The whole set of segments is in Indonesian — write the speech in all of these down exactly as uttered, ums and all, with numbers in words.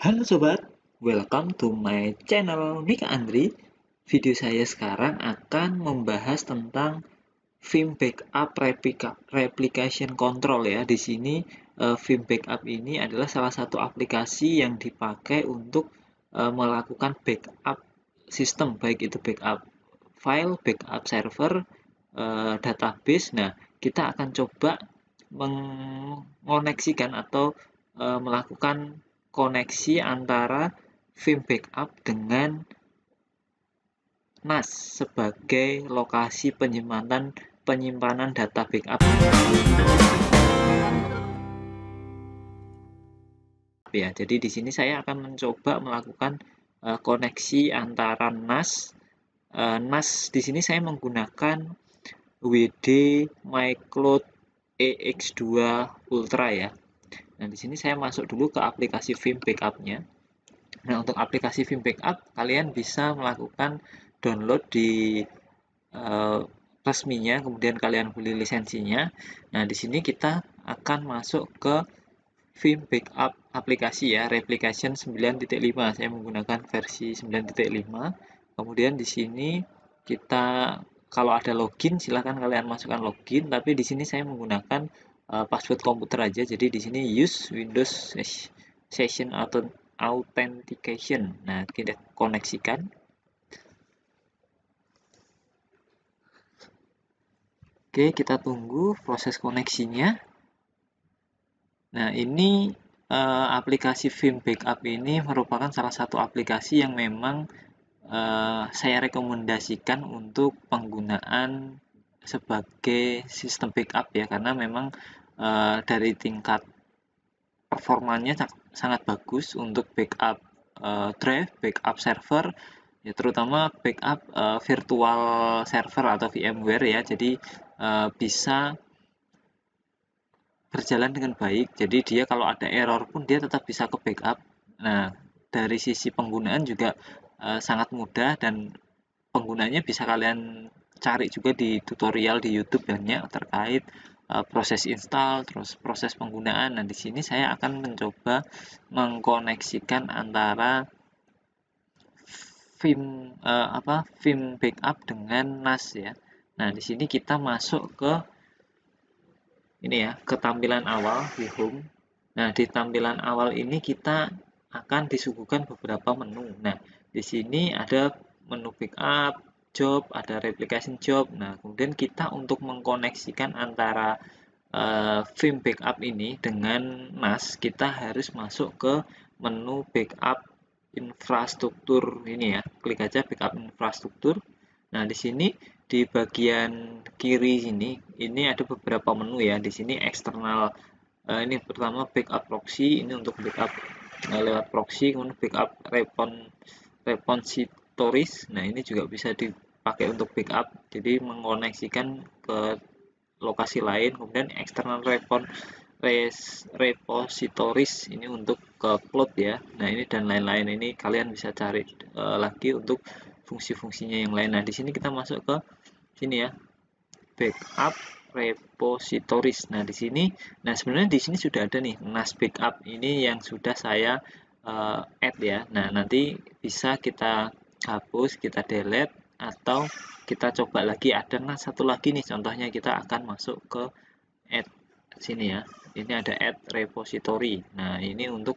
Halo sobat, welcome to my channel Mika Andri. Video saya sekarang akan membahas tentang Vim Backup Replica, Replication Control ya. Di sini uh, Vim Backup ini adalah salah satu aplikasi yang dipakai untuk uh, melakukan backup sistem, baik itu backup file, backup server, uh, database. Nah, kita akan coba mengoneksikan atau uh, melakukan koneksi antara Vim Backup dengan N A S sebagai lokasi penyimpanan penyimpanan data backup. Ya, jadi di sini saya akan mencoba melakukan uh, koneksi antara N A S. Uh, N A S di sini saya menggunakan W D MyCloud E X dua Ultra ya. Nah, di sini saya masuk dulu ke aplikasi Vim Backup-nya. Nah, untuk aplikasi Vim Backup, kalian bisa melakukan download di uh, resminya, kemudian kalian beli lisensinya. Nah, di sini kita akan masuk ke Vim Backup aplikasi ya, Replication sembilan titik lima. Saya menggunakan versi sembilan titik lima. Kemudian di sini kita kalau ada login silahkan kalian masukkan login, tapi di sini saya menggunakan uh, password komputer aja. Jadi di sini use Windows Session Authentication. Nah, kita koneksikan. Oke, kita tunggu proses koneksinya. Nah, ini uh, aplikasi Vim Backup ini merupakan salah satu aplikasi yang memang uh, saya rekomendasikan untuk penggunaan sebagai sistem backup ya, karena memang uh, dari tingkat performanya sangat bagus untuk backup uh, drive, backup server, ya terutama backup uh, virtual server atau VMware ya. Jadi uh, bisa berjalan dengan baik. Jadi dia kalau ada error pun dia tetap bisa ke backup. Nah, dari sisi penggunaan juga uh, sangat mudah dan penggunanya bisa kalian cari juga di tutorial di YouTube banyak terkait uh, proses install, terus proses penggunaan. Nah, di sini saya akan mencoba mengkoneksikan antara Vim uh, apa Vim Backup dengan N A S ya. Nah, di sini kita masuk ke ini ya, ke tampilan awal di home. Nah, di tampilan awal ini kita akan disuguhkan beberapa menu. Nah, di sini ada menu backup, job, ada replication job. Nah, kemudian kita untuk mengkoneksikan antara uh, Vim backup ini dengan N A S, kita harus masuk ke menu backup infrastruktur ini ya. Klik aja backup infrastruktur. Nah, di sini di bagian kiri sini ini ada beberapa menu ya. Di sini eksternal uh, ini pertama backup proxy, ini untuk backup uh, lewat proxy, kemudian backup repon repositories. Nah, ini juga bisa dipakai untuk backup. Jadi mengoneksikan ke lokasi lain, kemudian eksternal repon res, repositories ini untuk ke cloud ya. Nah, ini dan lain-lain ini kalian bisa cari uh, lagi untuk fungsi-fungsinya yang lain. Nah, di sini kita masuk ke sini ya, backup repositories. Nah, di sini, nah sebenarnya di sini sudah ada nih N A S backup ini yang sudah saya uh, add ya. Nah, nanti bisa kita hapus, kita delete, atau kita coba lagi. Ada N A S satu lagi nih, contohnya kita akan masuk ke add sini ya. Ini ada add repository. Nah, ini untuk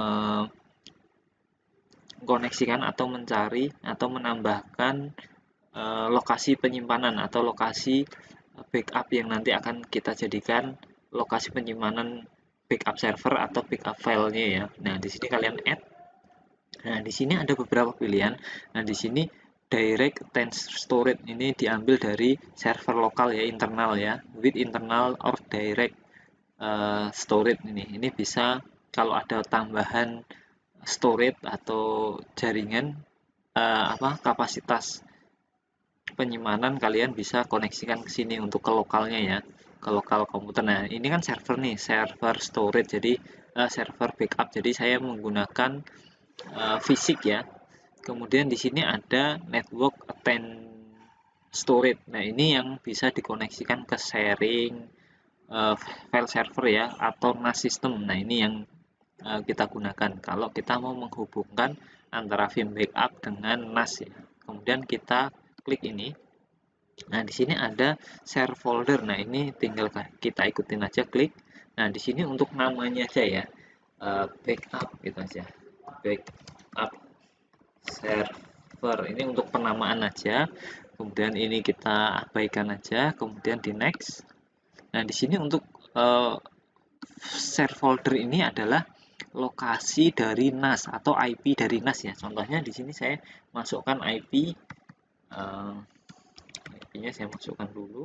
mengkoneksikan atau mencari atau menambahkan uh, lokasi penyimpanan atau lokasi backup yang nanti akan kita jadikan lokasi penyimpanan backup server atau backup filenya ya. Nah, di sini kalian add. Nah, di sini ada beberapa pilihan. Nah, di sini direct attached storage ini diambil dari server lokal ya, internal ya, with internal or direct uh, storage ini. Ini bisa kalau ada tambahan storage atau jaringan uh, apa kapasitas penyimpanan, kalian bisa koneksikan ke sini untuk ke lokalnya ya, ke lokal komputer. Nah, ini kan server nih, server storage, jadi uh, server backup. Jadi saya menggunakan uh, fisik ya. Kemudian di sini ada network attend storage. Nah, ini yang bisa dikoneksikan ke sharing uh, file server ya atau N A S system. Nah, ini yang uh, kita gunakan kalau kita mau menghubungkan antara Vim Backup dengan N A S ya. Kemudian kita klik ini. Nah, di sini ada share folder. Nah, ini tinggal kita ikutin aja, klik. Nah, di sini untuk namanya aja ya, uh, backup gitu aja. Backup server. Ini untuk penamaan aja. Kemudian ini kita abaikan aja, kemudian di next. Nah, di sini untuk uh, share folder ini adalah lokasi dari N A S atau I P dari N A S ya. Contohnya di sini saya masukkan I P, uh, I P-nya saya masukkan dulu.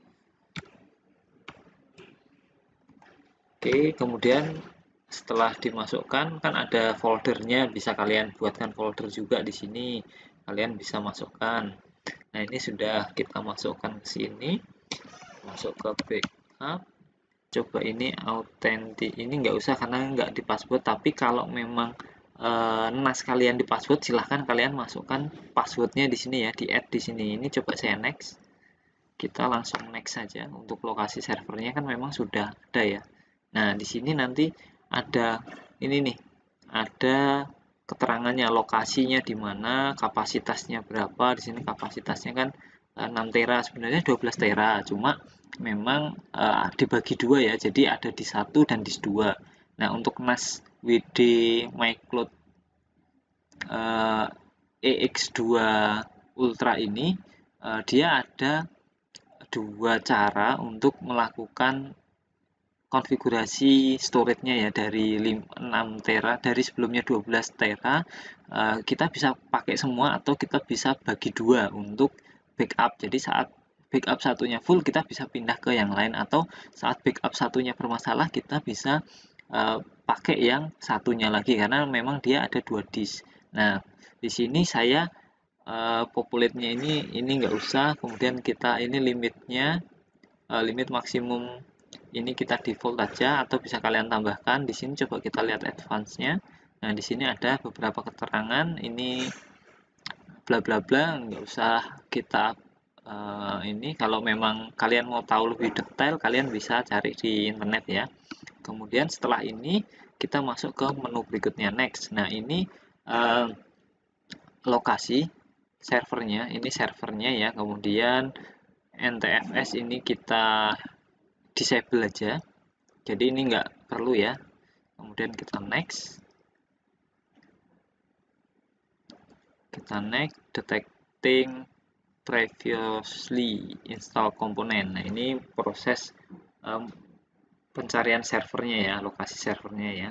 Oke, kemudian setelah dimasukkan kan ada foldernya, bisa kalian buatkan folder juga di sini. Kalian bisa masukkan. Nah, ini sudah kita masukkan ke sini. Masuk ke backup. Coba ini autentik. Ini nggak usah karena nggak di password, tapi kalau memang eh, N A S kalian di password, silahkan kalian masukkan passwordnya di sini ya, di add di sini. Ini coba saya next. Kita langsung next saja. Untuk lokasi servernya kan memang sudah ada ya. Nah, di sini nanti ada ini nih, ada keterangannya, lokasinya di mana, kapasitasnya berapa. Di sini kapasitasnya kan enam tera, sebenarnya dua belas tera, cuma memang uh, dibagi dua ya, jadi ada di satu dan di dua. Nah, untuk N A S W D MyCloud uh, E X dua Ultra ini, uh, dia ada dua cara untuk melakukan konfigurasi storage-nya ya, dari enam tera, dari sebelumnya dua belas tera, kita bisa pakai semua atau kita bisa bagi dua untuk backup. Jadi saat backup satunya full, kita bisa pindah ke yang lain, atau saat backup satunya bermasalah, kita bisa uh, pakai yang satunya lagi karena memang dia ada dua disk. Nah, di sini saya uh, populate-nya ini ini nggak usah, kemudian kita ini limitnya, uh, limit maksimum ini kita default aja, atau bisa kalian tambahkan. Di sini coba kita lihat advance-nya. Nah, di sini ada beberapa keterangan, ini bla bla bla, nggak usah kita uh, ini. Kalau memang kalian mau tahu lebih detail, kalian bisa cari di internet ya. Kemudian setelah ini kita masuk ke menu berikutnya, next. Nah, ini uh, lokasi servernya, ini servernya ya. Kemudian N T F S ini kita disable aja, jadi ini nggak perlu ya. Kemudian kita next, kita next detecting previously installed component. Nah, ini proses um, pencarian servernya ya, lokasi servernya ya.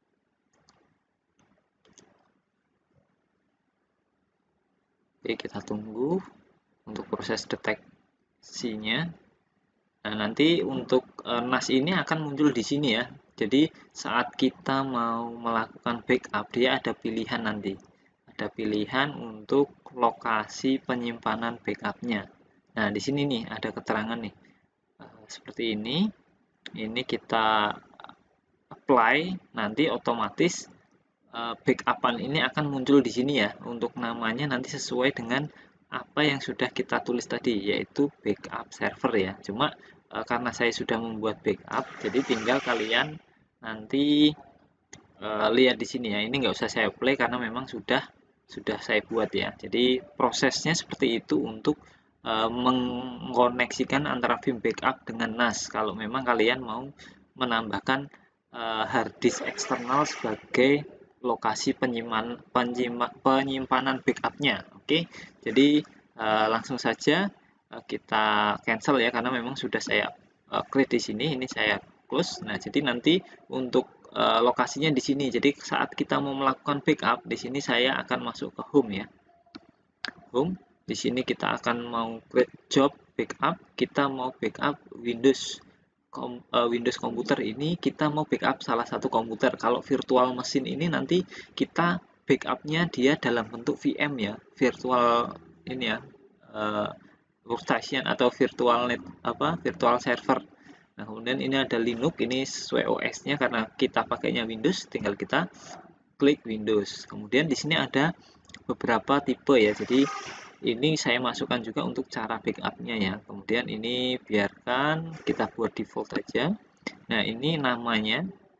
Oke, kita tunggu untuk proses deteksinya. Nah, nanti untuk uh, N A S ini akan muncul di sini ya. Jadi saat kita mau melakukan backup, dia ada pilihan nanti. Ada pilihan untuk lokasi penyimpanan backupnya. Nah, di sini nih ada keterangan nih. Uh, seperti ini. Ini kita apply, nanti otomatis uh, backupan ini akan muncul di sini ya. Untuk namanya nanti sesuai dengan apa yang sudah kita tulis tadi, yaitu backup server ya. Cuma uh, karena saya sudah membuat backup, jadi tinggal kalian nanti uh, lihat di sini ya. Ini nggak usah saya play karena memang sudah sudah saya buat ya. Jadi prosesnya seperti itu untuk uh, mengkoneksikan antara Vim Backup dengan N A S. Kalau memang kalian mau menambahkan uh, hard disk eksternal sebagai lokasi penyimpanan penyimpanan backupnya. Oke, jadi uh, langsung saja uh, kita cancel ya, karena memang sudah saya uh, create di sini. Ini saya close. Nah, jadi nanti untuk uh, lokasinya di sini. Jadi saat kita mau melakukan backup, di sini saya akan masuk ke home ya. Home. Di sini kita akan mau create job backup. Kita mau backup Windows kom, uh, Windows komputer ini. Kita mau backup salah satu komputer. Kalau virtual mesin ini nanti kita backupnya dia dalam bentuk V M ya, virtual ini ya, uh, workstation atau virtual net apa virtual server. Nah, kemudian ini ada Linux, ini sesuai O S-nya karena kita pakainya Windows, tinggal kita klik Windows. Kemudian di sini ada beberapa tipe ya, jadi ini saya masukkan juga untuk cara backup-nya ya. Kemudian ini biarkan kita buat default aja. Nah, ini namanya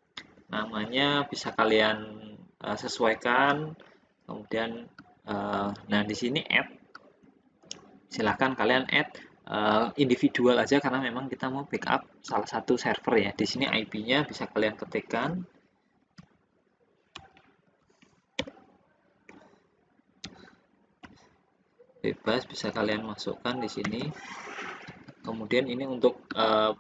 namanya bisa kalian uh, sesuaikan. Kemudian uh, nah di sini add, silahkan kalian add uh, individual aja karena memang kita mau backup salah satu server ya. Di sini I P-nya bisa kalian ketikkan. Bebas bisa kalian masukkan di sini. Kemudian ini untuk uh,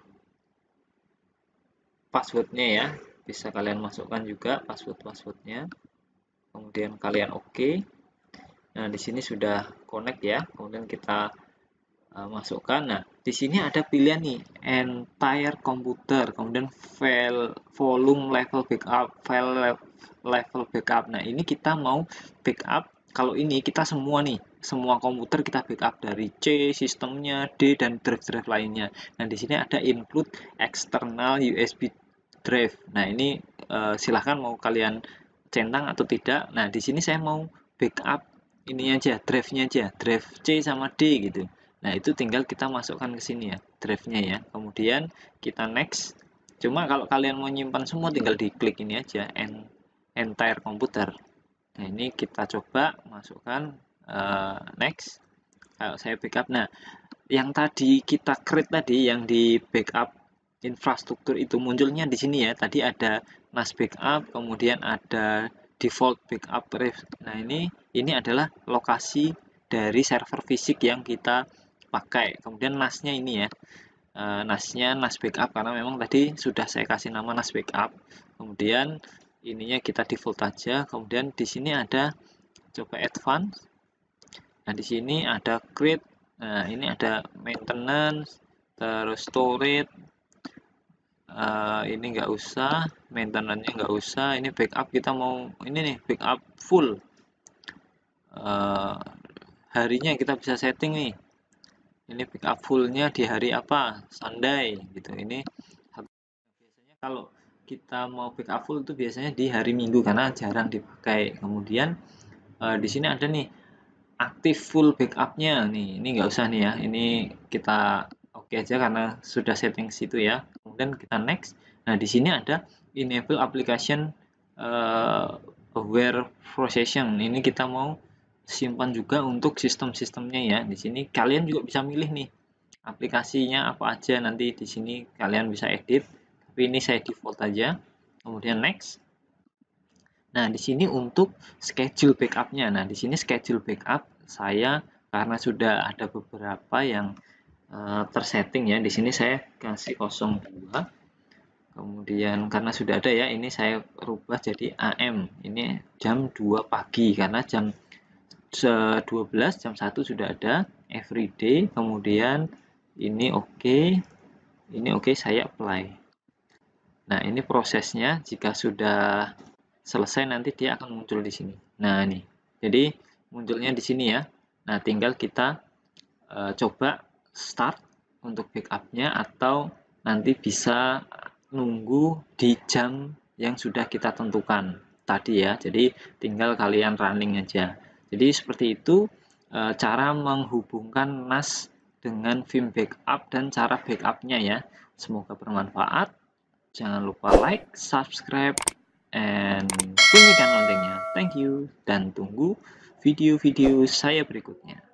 passwordnya ya, bisa kalian masukkan juga password-passwordnya. Kemudian kalian oke. Okay. Nah, di sini sudah connect ya. Kemudian kita uh, masukkan. Nah, di sini ada pilihan nih, entire computer, kemudian file volume level backup, file level backup. Nah, ini kita mau backup. Kalau ini kita semua nih, semua komputer kita backup dari C, sistemnya, D, dan drive-drive lainnya. Nah, di sini ada include external U S B drive. Nah, ini uh, silahkan mau kalian centang atau tidak. Nah, di sini saya mau backup ini aja, drive-nya aja, drive C sama D gitu. Nah, itu tinggal kita masukkan ke sini ya, drive-nya ya. Kemudian kita next. Cuma kalau kalian mau nyimpan semua tinggal diklik ini aja, entire computer. Nah, ini kita coba masukkan uh, next. Kalau saya backup. Nah, yang tadi kita create tadi yang di backup infrastruktur itu munculnya di sini ya. Tadi ada N A S backup, kemudian ada default backup. Nah, ini ini adalah lokasi dari server fisik yang kita pakai. Kemudian N A S-nya ini ya. Uh, N A S-nya N A S backup karena memang tadi sudah saya kasih nama N A S backup. Kemudian ininya kita default aja. Kemudian di sini ada coba advance. Nah, di sini ada create. Nah, ini ada maintenance, terus storage. Uh, ini nggak usah, maintenance-nya nggak usah. Ini backup kita mau ini nih backup full. Uh, harinya kita bisa setting nih. Ini backup fullnya di hari apa? Sunday gitu. Ini biasanya kalau kita mau backup full itu biasanya di hari Minggu karena jarang dipakai. Kemudian uh, di sini ada nih aktif full backupnya nih, ini nggak usah nih ya, ini kita oke okay aja karena sudah setting situ ya. Kemudian kita next. Nah, di sini ada enable application uh, aware processing, ini kita mau simpan juga untuk sistem-sistemnya ya. Di sini kalian juga bisa milih nih aplikasinya apa aja, nanti di sini kalian bisa edit, tapi ini saya default aja. Kemudian next. Nah, di sini untuk schedule backup-nya. Nah, di sini schedule backup saya karena sudah ada beberapa yang uh, tersetting ya. Di sini saya kasih nol dua. Kemudian karena sudah ada ya, ini saya rubah jadi A M. Ini jam dua pagi karena jam dua belas jam satu sudah ada everyday. Kemudian ini oke. Okay. Ini oke, okay, saya apply. Nah, ini prosesnya jika sudah selesai nanti dia akan muncul di sini. Nah, ini. Jadi munculnya di sini ya. Nah, tinggal kita uh, coba start untuk backupnya atau nanti bisa nunggu di jam yang sudah kita tentukan tadi ya. Jadi tinggal kalian running aja. Jadi seperti itu uh, cara menghubungkan N A S dengan Vim Backup dan cara backupnya ya. Semoga bermanfaat. Jangan lupa like, subscribe, and bunyikan loncengnya. Thank you, dan tunggu video-video saya berikutnya.